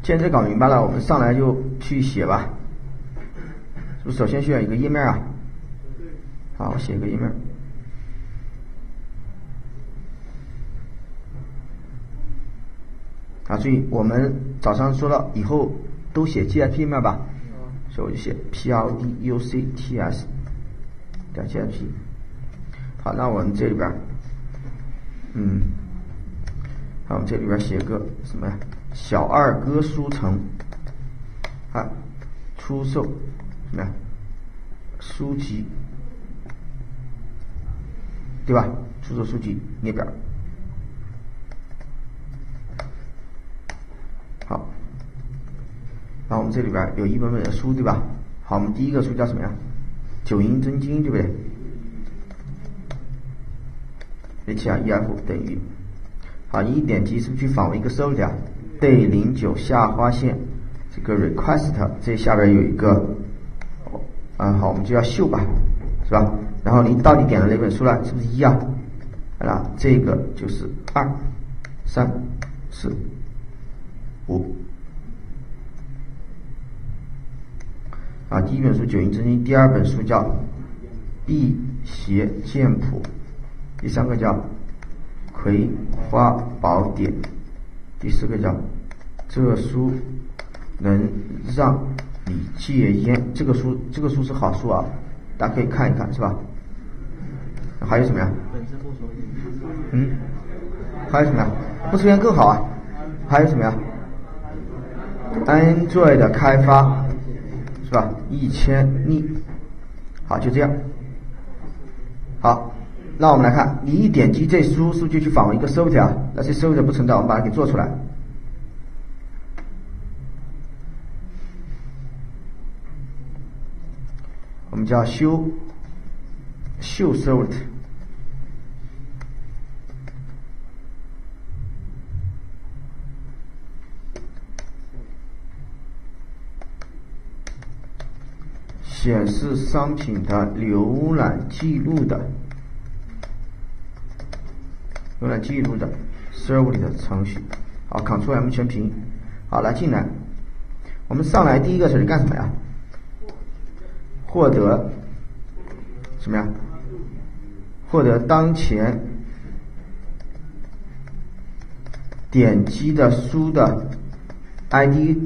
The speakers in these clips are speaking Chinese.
既然这搞明白了，我们上来就去写吧。是不是首先需要一个页面啊？好，我写一个页面。啊，所以我们早上说了，以后都写 GIP 页面吧。所以我就写 PRODUCTS 点 GIP。好，那我们这里边，好，我们这里边写个什么呀？小二哥书城，啊，出售什么呀？书籍，对吧？出售书籍列表。好，然后我们这里边有一本本的书，对吧？好，我们第一个书叫什么呀？九阴真经，对不对？H2EF 等于，好，你一点击是不是去访问一个 server 啊 ？Day 09下划线这个 request 这下边有一个，好，我们就要秀吧，是吧？然后你到底点了哪本书了？是不是1啊？那这个就是2、3、4、5。啊，第一本书《九阴真经》，第二本书叫《辟邪剑谱》，第三个叫《葵花宝典》，第四个叫《这书能让你戒烟》。这个书是好书啊，大家可以看一看，是吧？还有什么呀？还有什么呀？不抽烟更好啊。还有什么呀 ？Android 的开发是吧？1000例。好，就这样。好，那我们来看，你一点击这书就去访问一个 server 啊，那这 server 不存在，我们把它给做出来。我们叫修 server。显示商品的浏览记录的 server 里的程序。好 ，Ctrl M 全屏。好，来进来。我们上来第一个是干什么呀？获得什么呀？获得当前点击的书的 ID。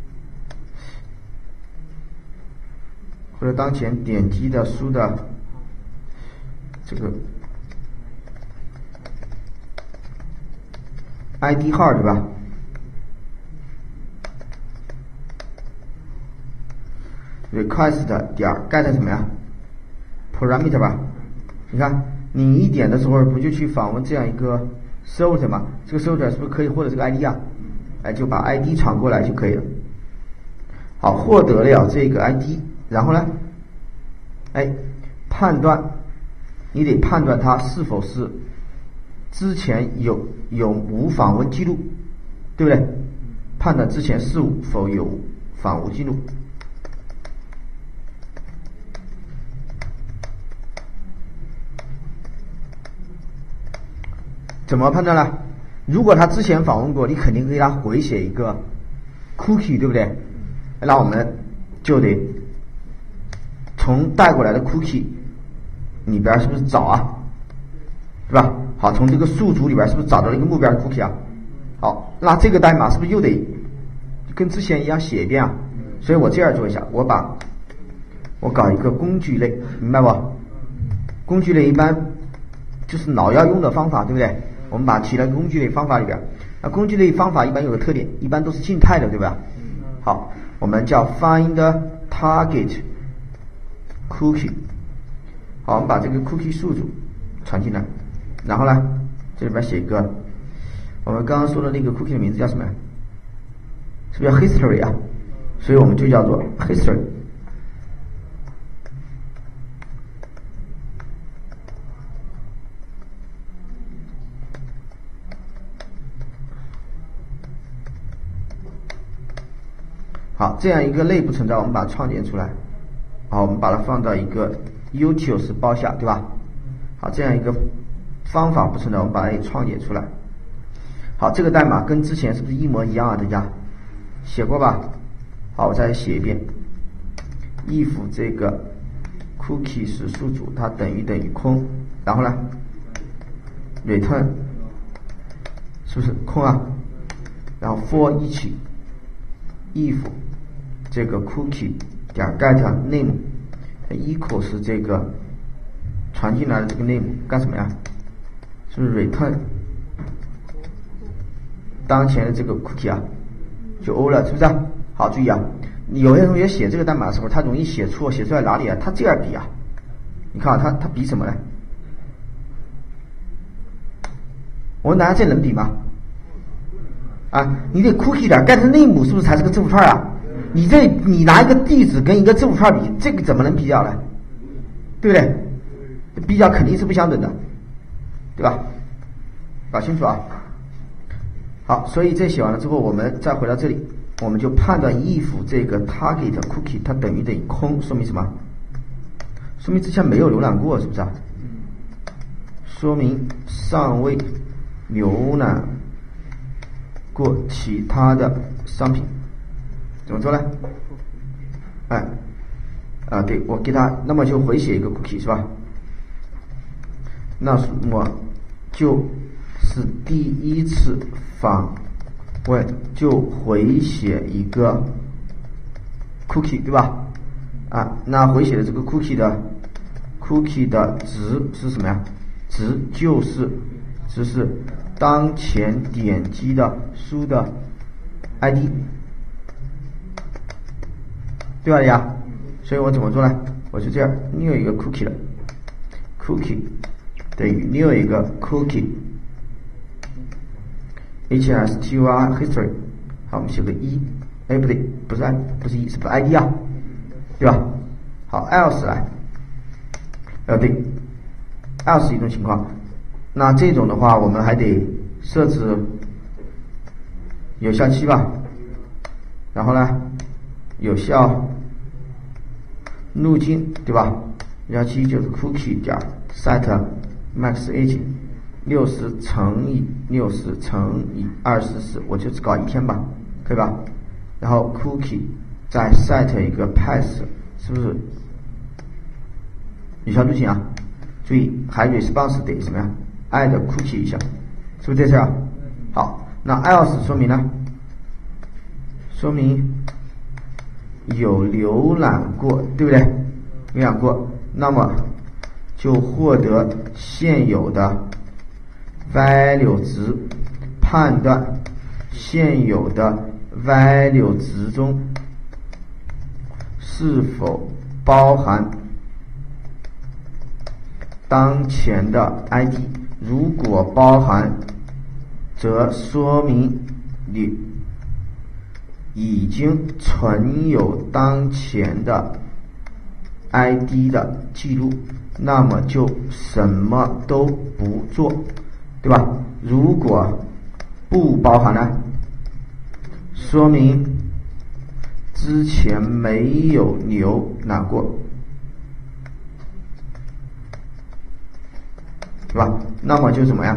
或者当前点击的书的这个 ID 号，对吧？request 点 get 什么呀 ？parameter 吧。你看，你一点的时候不就去访问这样一个 server 吗？这个 server 是不是可以获得这个 ID 啊？哎，就把 ID 传过来就可以了。好，获得了这个 ID。然后呢，判断，你得判断它是否是之前有无访问记录，对不对？判断之前是否有访问记录。怎么判断呢？如果他之前访问过，你肯定给他回写一个 cookie， 对不对？那我们就得从带过来的 cookie 里边是不是找啊，对吧？好，从这个数组里边是不是找到了一个目标的 cookie 啊？好，那这个代码是不是又得跟之前一样写一遍啊？所以我这样做一下，我搞一个工具类，明白不？工具类一般就是老要用的方法，对不对？我们把它提到工具类方法里边。那工具类方法一般有个特点，一般都是静态的，对吧？好，我们叫 find target cookie。好，我们把这个 cookie 数组传进来，然后呢，这里边写一个，我们刚刚说的那个 cookie 的名字叫什么呀？是不是叫 history 啊？所以我们就叫做 history。好，这样一个类不存在，我们把它创建出来。好，我们把它放到一个 utils 包下，对吧？好，这样一个方法不存在，我们把它也创建出来。好，这个代码跟之前是不是一模一样啊？大家写过吧？好，我再写一遍。if 这个 cookie 是宿主，它等于空，然后呢 return 是不是空啊？然后 for each if 这个 cookie 点 get name equal 是这个传进来的这个 name 干什么呀？是不是 return 当前的这个 cookie 啊，就 O 了，是不是啊？好，注意啊，有些同学写这个代码的时候，他容易写错，写出来哪里啊？他这样比啊，你看啊，他比什么呢？我问大家，这能比吗？啊，你得 cookie 点 get name 是不是才是个字符串啊？你拿一个地址跟一个字符串比，这个怎么能比较呢？对不对？比较肯定是不相等的，对吧？搞清楚啊。好，所以这写完了之后，我们再回到这里，我们就判断 if 这个 target cookie 它等于空，说明什么？说明之前没有浏览过，是不是啊？说明尚未浏览过其他的商品。怎么做呢？对，我给它，那么就回写一个 cookie 是吧？那么就是第一次访问就回写一个 cookie 对吧？那回写的这个 cookie 的值是什么呀？值是当前点击的书的 ID， 对吧呀？所以我怎么做呢？我就这样 new 一个 cookie 了 ，cookie 等于 new 一个 cookie HSTUR history， 好，我们写个不对，不是是不是 ID 啊？对吧？好 ，else 来，对 ，else 一种情况，那这种的话，我们还得设置有效期吧，然后呢，有效路径，对吧？有效期就是 cookie 点 set max age 60乘以24，我就只搞1天吧，可以吧？然后 cookie 再 set 一个 path， 是不是有效路径啊？注意还 response 得什么呀 ？add cookie 一下，是不是这事啊？好，那 else 说明呢？说明有浏览过，对不对？浏览过，那么就获得现有的 value 值，判断现有的 value 值中是否包含当前的 ID， 如果包含，则说明你已经存有当前的 ID 的记录，那么就什么都不做，对吧？如果不包含呢，说明之前没有浏览过，对吧？那么就怎么样？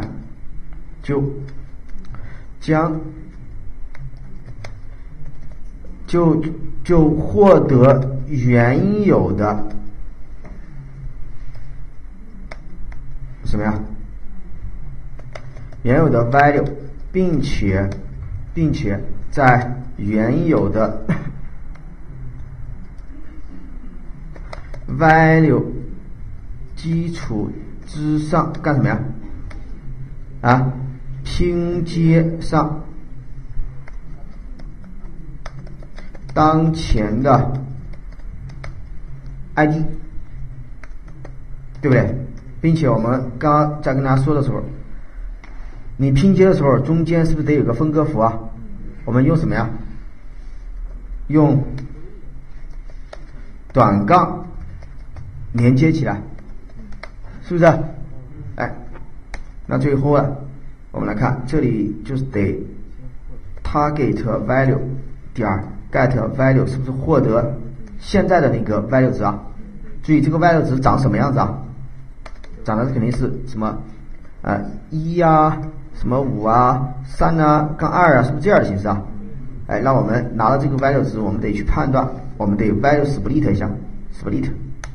就获得原有的什么呀？原有的 value， 并且在原有的 value 基础之上干什么呀？拼接上当前的 ID， 对不对？并且我们刚刚在跟大家说的时候，你拼接的时候中间是不是得有个分割符啊？我们用什么呀？用短杠连接起来，是不是？那最后啊，我们来看这里就是得 target value 点 get value 是不是获得现在的那个 value 值啊？注意这个 value 值长什么样子啊？长的肯定是什么1啊，什么5啊，3啊，杠2啊，是不是这样的形式啊？ 哎，那我们拿到这个 value 值，我们得去判断，我们得 value split 一下 ，split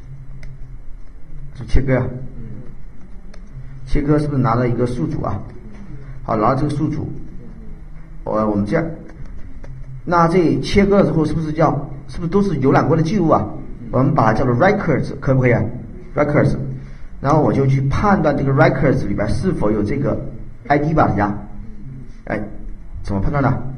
是切割呀，切割是不是拿到一个数组啊？好，拿到这个数组，我们这样，那这切割了之后是不是都是浏览过的记录啊？我们把它叫做 records， 可不可以啊 ？records， 然后我就去判断这个 records 里边是否有这个 ID 吧，大家，哎，怎么判断呢？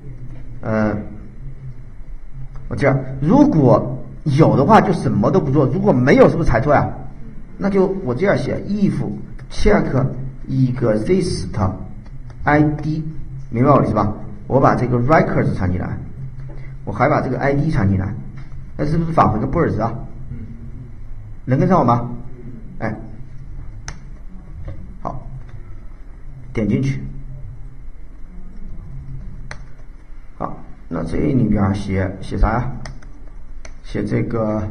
我这样，如果有的话就什么都不做，如果没有是不是猜错呀？那就我这样写 if check exist ID， 明白我的意思吧？我把这个 records 传进来，我还把这个 ID 传进来，那是不是返回个布尔值啊？能跟上我吗？哎，好，点进去。好，那这里边写啥呀？写这个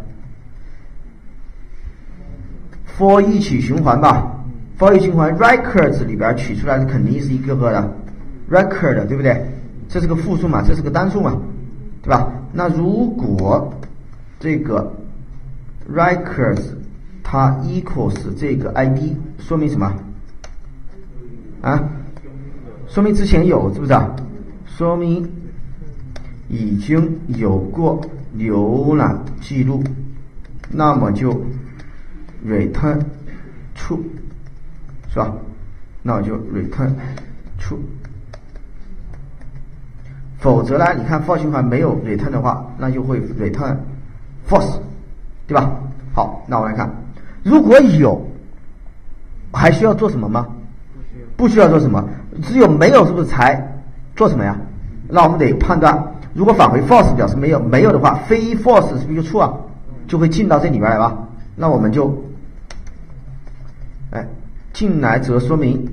for 一起循环吧。for 一起循环 records 里边取出来的肯定是一个个的 record， 对不对？这是个复数嘛，这是个单数嘛，对吧？那如果这个 records 它 equals 这个 ID， 说明什么？啊？说明之前有，是不是啊？说明已经有过浏览记录，那么就 return true， 是吧？那我就 return true。否则呢，你看 for 循环没有 return 的话，那就会 return false， 对吧？好，那我来看，如果有，还需要做什么吗？不需要做什么，只有没有是不是才做什么呀？那我们得判断，如果返回 false 表示没有，没有的话，非 false 是不是就 true 啊？就会进到这里边来吧？那我们就，哎，进来则说明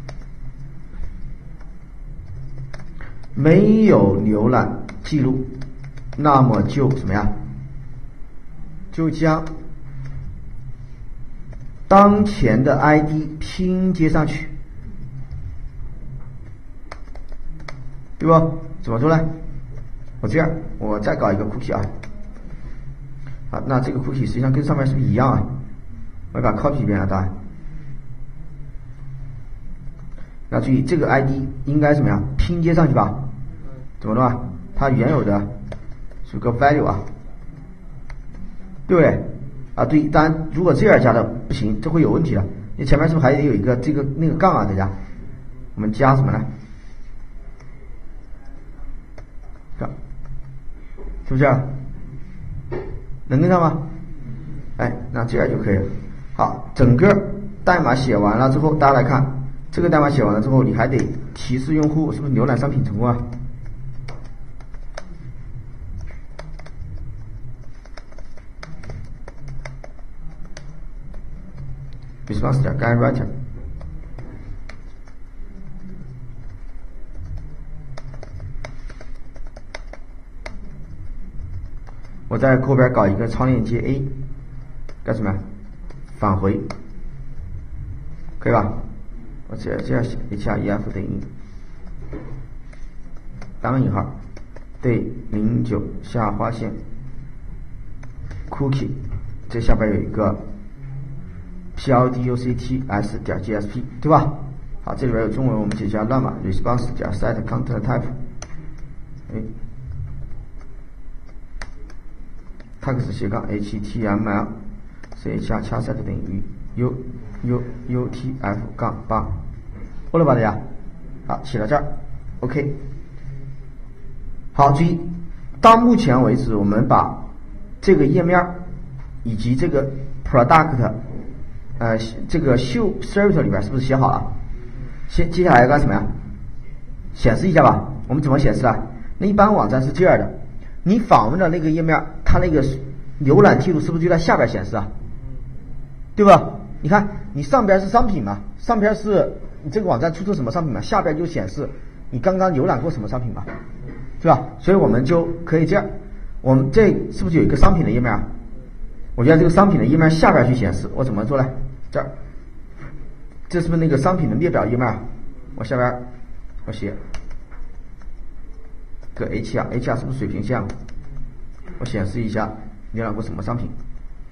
没有浏览记录，那么就什么呀？就将当前的 ID 拼接上去，对不？怎么做呢？我这样，我再搞一个 cookie 啊。好，那这个 cookie 实际上跟上面是不是一样啊？我把 copy 一遍啊，答案。那注意，这个 ID 应该怎么样？拼接上去吧？怎么弄啊？它原有的是个 value 啊，对不对？啊，对，当然如果这样加的不行，这会有问题的。你前面是不是还得有一个这个那个杠啊？大家，我们加什么呢？杠，是不是啊？能跟上吗？哎，那这样就可以了。好，整个代码写完了之后，大家来看，这个代码写完了之后，你还得提示用户是不是浏览商品成功啊？response 点 get writer， 我在后边搞一个超链接 A， 干什么呀？返回，可以吧？我这样写 href 等于单个引号对09下划线 cookie， 这下边有一个 plducts 点 gsp， 对吧？好，这里边有中文，我们解加乱码 response 点 set content type， 哎 ，text 斜杠 html ch 掐 set 等于 utf 杠8，过了吧大家？好，写到这儿 ，OK。好，注意，到目前为止，我们把这个页面以及这个 product， 这个 show service 里边是不是写好了？接下来要干什么呀？显示一下吧。我们怎么显示啊？那一般网站是这样的，你访问的那个页面，它那个浏览记录是不是就在下边显示啊？对吧？你看，你上边是商品嘛，上边是你这个网站出售什么商品嘛，下边就显示你刚刚浏览过什么商品嘛，对吧？所以我们就可以这样，我们这是不是有一个商品的页面啊？我就在这个商品的页面下边去显示，我怎么做呢？这儿，这是不是那个商品的列表页面啊？我下边我写个 HR 是不是水平线？我显示一下浏览过什么商品。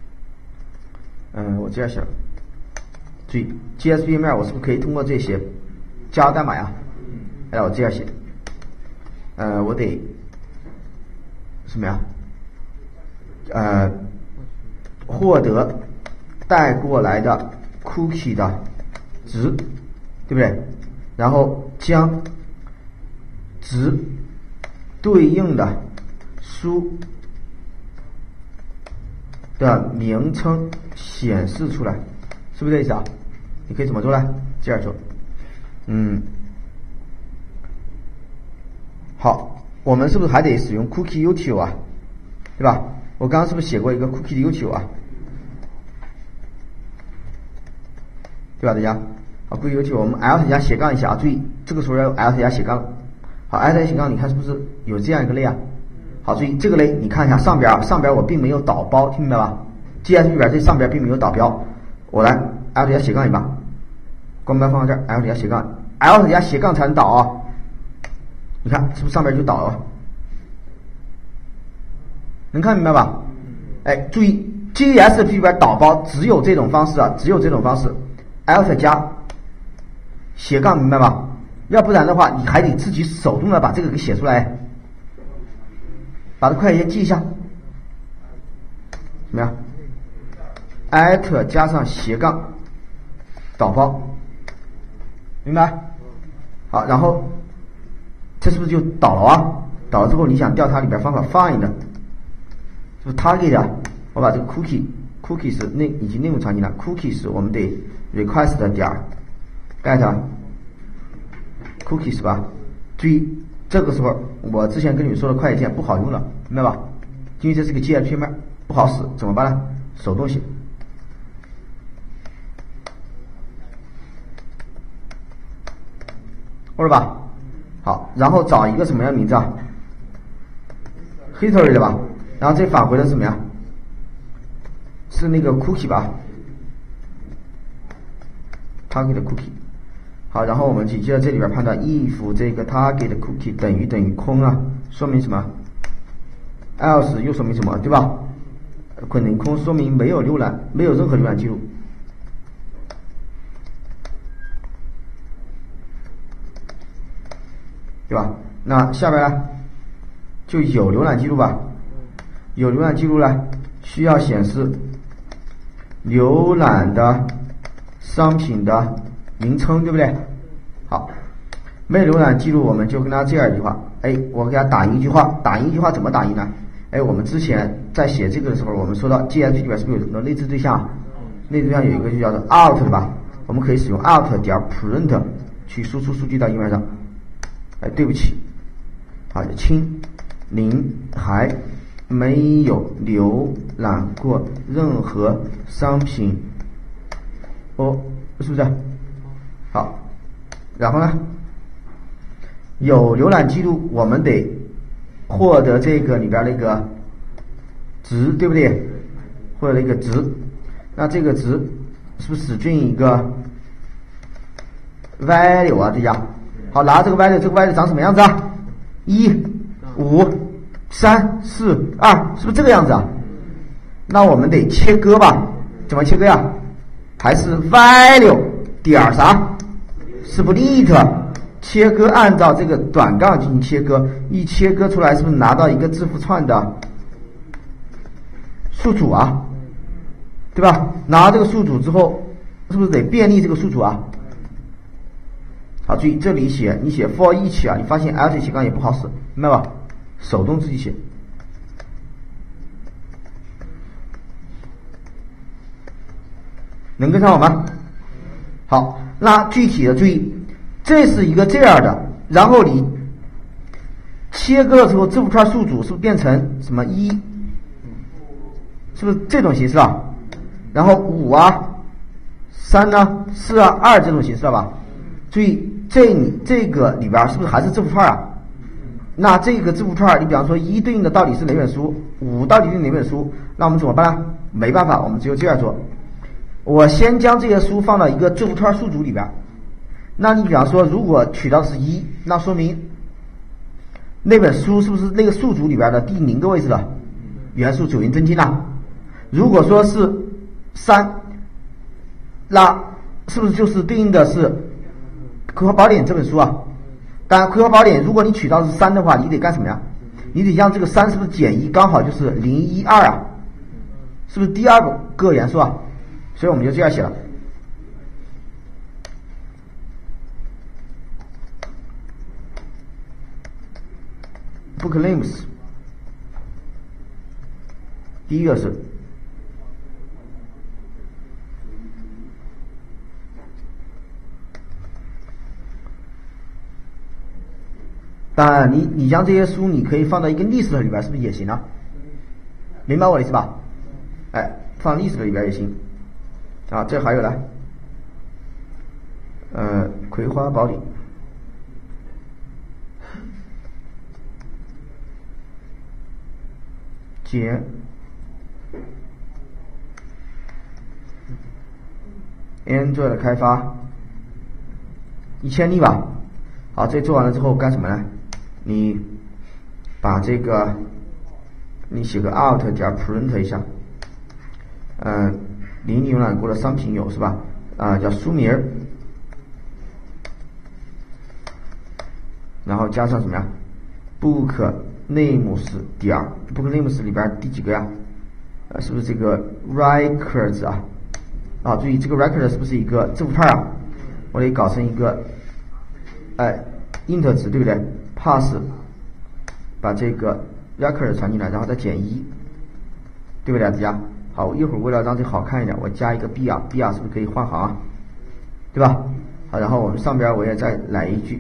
我这样写，注意 GSPML 我是不是可以通过这些加代码呀？我这样写，我得什么呀？获得带过来的 cookie 的值，对不对？然后将值对应的书的名称显示出来，是不是这意思啊？你可以怎么做呢？这样做，好，我们是不是还得使用 cookie util 啊？对吧？我刚刚是不是写过一个 cookie 的 util 啊？对吧，大家？好 ，cookie util 我们 alt 加斜杠一下啊，注意这个时候要 alt 加斜杠。好 ，alt 加斜杠，你看是不是有这样一个类啊？好，注意这个类，你看一下上边我并没有导包，听明白吧 ？GS 里边这上边并没有导标，我来 alt 加斜杠一把，光标放到这儿 ，alt 加斜杠 ，alt 加斜杠才能导啊。你看是不是上边就导了？能看明白吧？注意 GSP 里边导包只有这种方式啊，只有这种方式 ，alt 加斜杠，明白吧？要不然的话，你还得自己手动的把这个给写出来，把这快捷记一下，怎么样 ？alt 加上斜杠导包，明白？好，然后这是不是就导了啊？导了之后，你想调它里边方法 find 是不是 target 啊？我把这个 cookie 是已经内容场景了 ，cookies 我们得 request 点 get cookie 是吧？注意这个时候我之前跟你们说的快捷键不好用了，明白吧？因为这是个 GSPML 不好使，怎么办呢？手动写。或者吧，好，然后找一个什么样的名字啊 ？history 的吧，然后这返回的是什么呀？是那个 cookie 吧 ？target cookie。好，然后我们紧接着这里边判断 if 这个 target cookie 等于空啊，说明什么 ？else 又说明什么，对吧？等于空说明没有任何浏览记录。对吧？那下边呢，就有浏览记录吧。有浏览记录呢，需要显示浏览的商品的名称，对不对？好，没有浏览记录，我们就跟他这样一句话，我给他打印一句话，怎么打印呢？我们之前在写这个的时候，我们说到 GSP 里边是不是有很多内置对象？内置对象有一个就叫做 out 对吧？我们可以使用 out 点 print 去输出数据到页面上。对不起，好，亲，您还没有浏览过任何商品是不是？好，然后呢，有浏览记录，我们得获得这个里边那个值，对不对？获得一个值，那这个值是不是string一个 value 啊？这家。好，拿这个 value， 这个 value 长什么样子啊？1、5、3、4、2，是不是这个样子啊？那我们得切割吧？怎么切割呀？还是 value 点啥 ？split 切割，按照这个短杠进行切割，一切割出来是不是拿到一个字符串的宿主啊？对吧？拿这个宿主之后，是不是得便利这个宿主啊？好，注意这里你写 for each 啊，你发现 alt 斜杠也不好使，明白吧？手动自己写。能跟上我吗？好，那具体的注意，这是一个这样的，然后你切割的时候，字符串宿主是不是变成什么1？是不是这种形式啊？然后5啊、3啊、4啊、2这种形式了吧？注意。这个里边是不是还是字符串啊？那这个字符串，你比方说1对应的到底是哪本书，5到底是哪本书？那我们怎么办呢？没办法，我们只有这样做。我先将这些书放到一个字符串宿主里边。那你比方说，如果取到的是1，那说明那本书是不是那个数组里边的第0个位置的元素九阴真经啊？如果说是3，那是不是就是对应的是《葵花宝典》这本书啊？当然，《葵花宝典》如果你取到是3的话，你得干什么呀？你得让这个3是不是减1，刚好就是0、1、2啊？是不是第2个元素啊？所以我们就这样写了。book names， 第一个是当然你将这些书你可以放到一个 list 里边，是不是也行啊？明白我的意思吧？哎，放 list 里边也行啊。这还有呢，葵花宝典减Android 的开发1000例吧。好，这做完了之后干什么呢？你把这个你写个 alt 点 print 一下，零浏览过的商品有是吧？叫书名，然后加上什么呀 ？book names 点 book names 里边第几个呀？是不是这个 records 啊？注意这个 record 是不是一个字符串啊？我得搞成一个int 值，对不对 ？pass 把这个 record 传进来，然后再减1，对不对，大家？好，一会儿为了让这好看一点，我加一个 br 是不是可以换行啊？对吧？好，然后我们上边我也再来一句，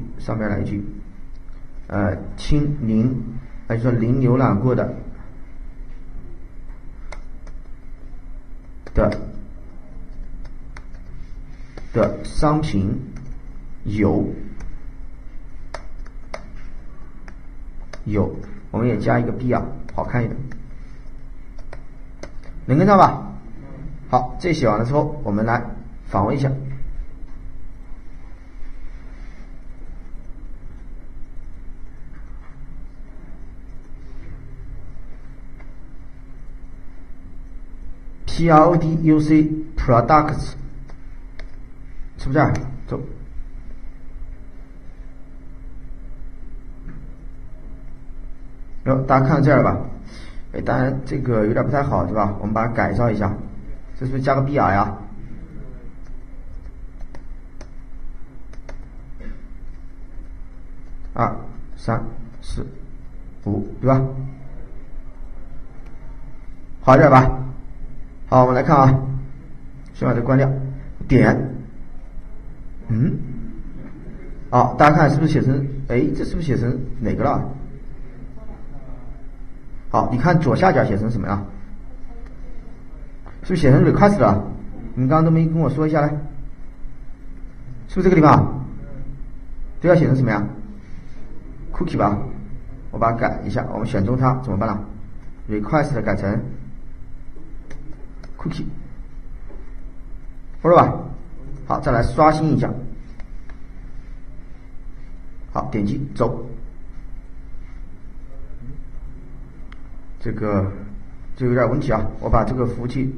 清零，就说零浏览过的商品有，我们也加一个 br 好看一点，能跟上吧？好，这写完了之后，我们来访问一下。PRODUC products 是不是这儿？走。大家看到这儿了吧？当然这个有点不太好，对吧？我们把它改造一下，这是不是加个 br 呀？2、3、4、5，对吧？好一点吧？好，我们来看啊，先把这关掉，点，大家看是不是写成？这是不是写成哪个了？好，你看左下角写成什么呀？是不是写成 request 了？你们刚刚都没跟我说一下呢？是不是这个地方？这要写成什么呀 ？cookie 吧，我把它改一下，我们选中它怎么办呢 ？request 改成 cookie， 不是吧？好，再来刷新一下。好，点击走。这个有点问题啊，我把这个服务器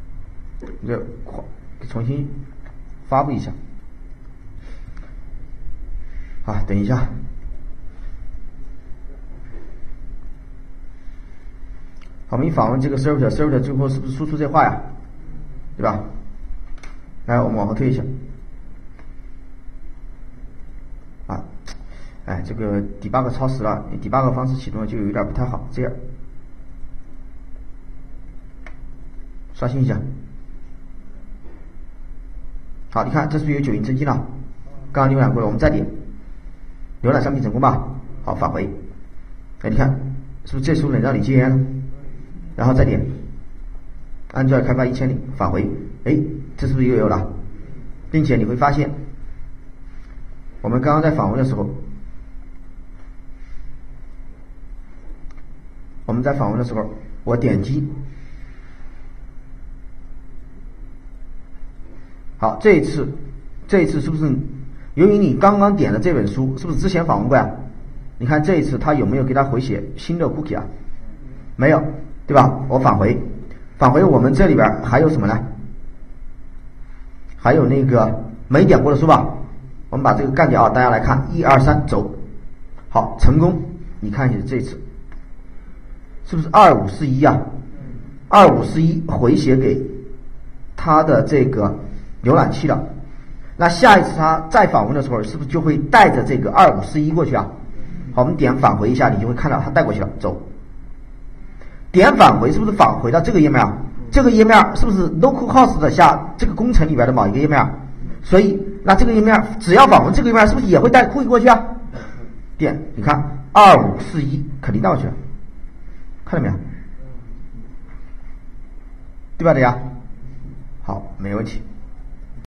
重新发布一下。好，等一下。好，我们一访问这个 server 最后是不是输出这话呀？对吧？来，我们往后推一下。这个 debug 超时了，你 debug 方式启动就有点不太好，这样。刷新一下。好，你看这是不是有9阴真经了？刚刚浏览过了，我们再点，浏览商品成功吧？好，返回。你看是不是这书能让你戒烟了？然后再点，Android 开发1000里，返回。这是不是又有了？并且你会发现，我们刚刚在访问的时候，我点击。好，这一次是不是由于你刚刚点的这本书是不是之前访问过呀？ 你看这一次它有没有给它回写新的 cookie 啊？没有，对吧？我返回我们这里边还有什么呢？还有那个没点过的是吧？我们把这个干掉啊，大家来看，1、2、3，走，好，成功。你看一下这次是不是2541啊？2541回写给它的这个浏览器了。那下一次它再访问的时候，是不是就会带着这个2541过去啊？好，我们点返回一下，你就会看到它带过去了。走，点返回是不是返回到这个页面啊？这个页面是不是 localhost 的下这个工程里边的某一个页面？所以那这个页面只要访问这个页面，是不是也会带 cookie 过去啊？点，你看2541肯定带过去了，看到没有？对吧大家？好，没问题。